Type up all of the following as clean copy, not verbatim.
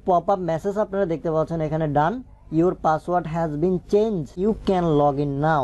Popup message আপনারা দেখতে পাচ্ছেন এখানে done, your password has been change, you can log in now.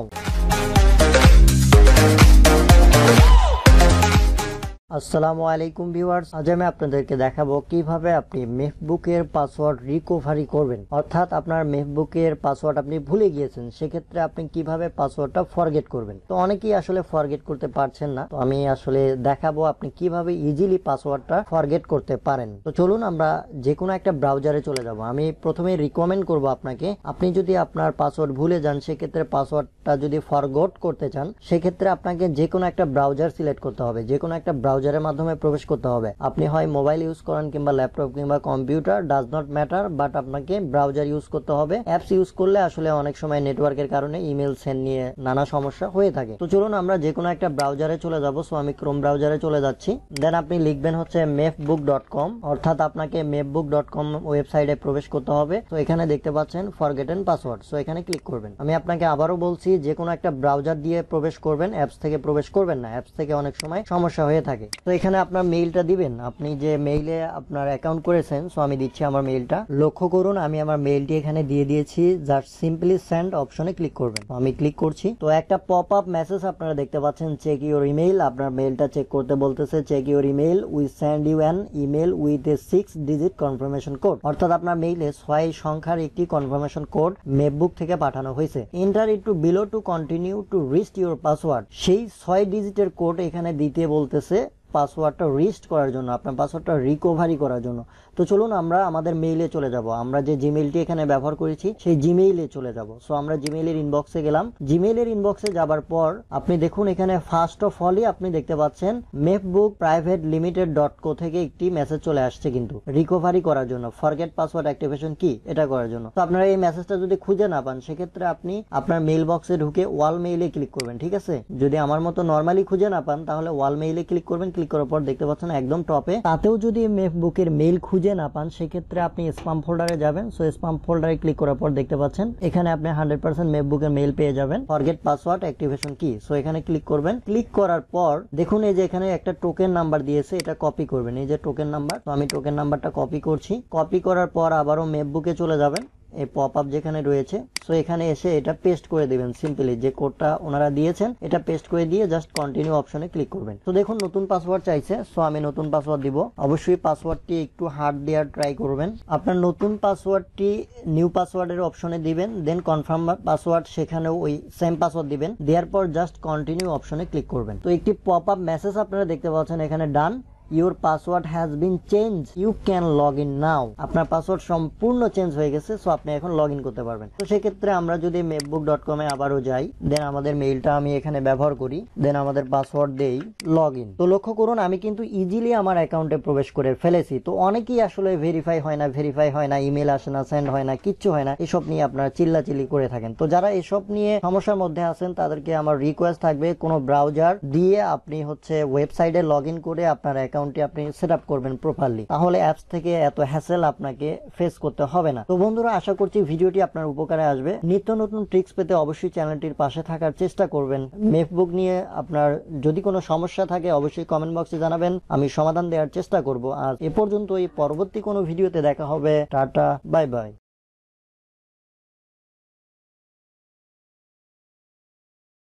আসসালামু আলাইকুম ভিউয়ার্স, আজ আমি আপনাদেরকে দেখাবো কিভাবে আপনি মেহবুকের পাসওয়ার্ড রিকভারি করবেন। অর্থাৎ আপনার মেহবুকের পাসওয়ার্ড আপনি ভুলে গিয়েছেন, সেক্ষেত্রে আপনি কিভাবে পাসওয়ার্ডটা ফরগেট করবেন। তো অনেকেই আসলে ফরগেট করতে পারছেন না, তো আমি আসলে দেখাবো আপনি কিভাবে ইজিলি পাসওয়ার্ডটা ফরগেট করতে পারেন। তো চলুন আমরা যে কোনো একটা ব্রাউজারে চলে যাব। আমি প্রথমে রিকমেন্ড করব আপনাকে, আপনি যদি আপনার পাসওয়ার্ড ভুলে যান, সেক্ষেত্রে পাসওয়ার্ডটা যদি ফরগট করতে চান, সেক্ষেত্রে আপনাকে যে কোনো একটা ব্রাউজার সিলেক্ট করতে হবে, যে কোনো একটা ব্রাউজারের মাধ্যমে প্রবেশ করতে হবে। আপনি হয় মোবাইল ইউজ করেন কিংবা ল্যাপটপ কিংবা computer, does not matter, but আপনাকে ব্রাউজার ইউজ করতে হবে। অ্যাপস ইউজ করলে আসলে অনেক সময় নেটওয়ার্কের কারণে ইমেল সেন্ড নিয়ে নানা সমস্যা হয়ে থাকে। তো চলুন আমরা যে কোনো একটা ব্রাউজারে চলে যাব। সো আমি ক্রোম ব্রাউজারে চলে যাচ্ছি। দেন আপনি লিখবেন হচ্ছে mefbook.com, অর্থাৎ আপনাকে mefbook.com ওয়েবসাইটে প্রবেশ করতে হবে। তো এখানে দেখতে পাচ্ছেন ফরগেটেন পাসওয়ার্ড, সো এখানে ক্লিক করবেন। আমি আপনাকে আবারও বলছি, যে কোনো একটা ব্রাউজার দিয়ে প্রবেশ করবেন, অ্যাপস থেকে প্রবেশ করবেন না, অ্যাপস থেকে অনেক সময় সমস্যা হয়ে থাকে। তো এখানে আপনার মেইলটা দিবেন, আপনি যে মেইলে আপনার অ্যাকাউন্ট করেছেন। সো আমি দিচ্ছি আমার মেইলটা। লক্ষ্য করুন আমি আমার মেইলটি এখানে দিয়ে দিয়েছি, জাস্ট সিম্পলি সেন্ড অপশনে ক্লিক করবেন। আমি ক্লিক করছি। তো একটা পপআপ মেসেজ আপনারা দেখতে পাচ্ছেন, চেক ইউর ইমেইল। আপনার মেইলটা চেক করতে বলতেছে, check your email, we send you an email with a 6 digit confirmation code. অর্থাৎ আপনার মেইলে 6 সংখ্যার একটি কনফার্মেশন কোড মেহবুক থেকে পাঠানো হয়েছে। Enter it to below to continue to reset your password. সেই 6 ডিজিটের কোড এখানে দিতে বলতেছে পাসওয়ার্ডটা রিস্ট করার জন্য, আপনার পাসওয়ার্ডটা রিকভারি করার জন্য। তো চলুন আমরা আমাদের মেইলে চলে যাব। আমরা যে জিমেইলটি এখানে ব্যবহার করেছি সেই জিমেইলে চলে যাব। সো আমরা জিমেইলের ইনবক্সে গেলাম। জিমেইলের ইনবক্সে যাবার পর আপনি দেখুন এখানে ফার্স্ট অফ অলই আপনি দেখতে পাচ্ছেন মেহবুক প্রাইভেট লিমিটেড .co থেকে একটি মেসেজ চলে আসছে, কিন্তু রিকভারি করার জন্য, ফরগেট পাসওয়ার্ড অ্যাক্টিভেশন কি এটা করার জন্য। তো আপনারা এই মেসেজটা যদি খুঁজে না পান, সেক্ষেত্রে আপনি আপনার মেইল বক্সে ঢুকে ওয়াল মেইলে ক্লিক করবেন, ঠিক আছে। যদি আমার মতো নর্মালি খুঁজে না পান, তাহলে ওয়াল মেইলে ক্লিক করবেন। ক্লিক করার পর দেখতে পাচ্ছেন একদম টপে, তাতেও যদি মেহবুকের মেইল খুঁজে না পান, সেক্ষেত্রে আপনি স্প্যাম ফোল্ডারে যাবেন। সো স্প্যাম ফোল্ডারে ক্লিক করার পর দেখতে পাচ্ছেন এখানে আপনি 100% মেহবুকের মেইল পেয়ে যাবেন, forget password activation key. So এখানে ক্লিক করবেন। ক্লিক করার পর দেখুন এই যে এখানে একটা টোকেন নাম্বার দিয়েছে, এটা কপি করবেন, এই যে টোকেন নাম্বার। তো আমি টোকেন নাম্বারটা কপি করছি। কপি করার পর আবারও মেহবুকে চলে যাবেন, এই পপআপ যেখানে রয়েছে। সো এখানে এসে এটা পেস্ট করে দিবেন, সিম্পলি যে কোডটা ওনারা দিয়েছেন এটা পেস্ট করে দিয়ে জাস্ট কন্টিনিউ অপশনে ক্লিক করবেন। তো দেখুন নতুন পাসওয়ার্ড চাইছে। সো আমি নতুন পাসওয়ার্ড দিব। অবশ্যই পাসওয়ার্ডটি একটু হার্ড দেওয়ার ট্রাই করবেন। আপনার নতুন পাসওয়ার্ডটি নিউ পাসওয়ার্ডের অপশনে দিবেন, দেন কনফার্ম পাসওয়ার্ড, সেখানেও ওই সেম পাসওয়ার্ড দিবেন। দেওয়ার পর জাস্ট কন্টিনিউ অপশনে ক্লিক করবেন। তো একটি পপআপ মেসেজ আপনারা দেখতে পাচ্ছেন এখানে done, your password has been change, you can log in now. আপনার পাসওয়ার্ড সম্পূর্ণ চেঞ্জ হয়ে গেছে, সো আপনি এখন লগ ইন করতে পারবেন। তো সেক্ষেত্রে আমরা যদি mefbook.com এ আবারও যাই, দেন আমাদের মেইলটা আমি এখানে ব্যবহার করি, দেন আমাদের পাসওয়ার্ড দেই, লগ ইন। তো লক্ষ্য করুন আমি কিন্তু ইজিলি আমার অ্যাকাউন্টে প্রবেশ করে ফেলেছি। তো অনেকেই আসলে ভেরিফাই হয় না, ইমেল আসে না, সেন্ড হয় না, কিচ্ছু হয় না, এসব নিয়ে আপনারা চিল্লাচিল্লি করে থাকেন। তো যারা এসব নিয়ে সমস্যার মধ্যে আছেন, তাদেরকে আমার রিকোয়েস্ট থাকবে, কোনো ব্রাউজার দিয়ে আপনি হচ্ছে ওয়েবসাইটে লগ ইন করে আপনার অ্যাকাউন্টটি আপনি সেটআপ করবেন প্রপারলি, তাহলে অ্যাপস থেকে এত হ্যাসেল আপনাকে ফেস করতে হবে না। তো বন্ধুরা, আশা করছি ভিডিওটি আপনার উপকারে আসবে। নিত্য নতুন ট্রিক্স পেতে অবশ্যই চ্যানেলটির পাশে থাকার চেষ্টা করবেন। মেহবুক নিয়ে আপনার যদি কোনো সমস্যা থাকে অবশ্যই কমেন্ট বক্সে জানাবেন, আমি সমাধান দেওয়ার চেষ্টা করব। আর এ পর্যন্ত, এই পরবর্তী কোনো ভিডিওতে দেখা হবে। টাটা, বাই বাই।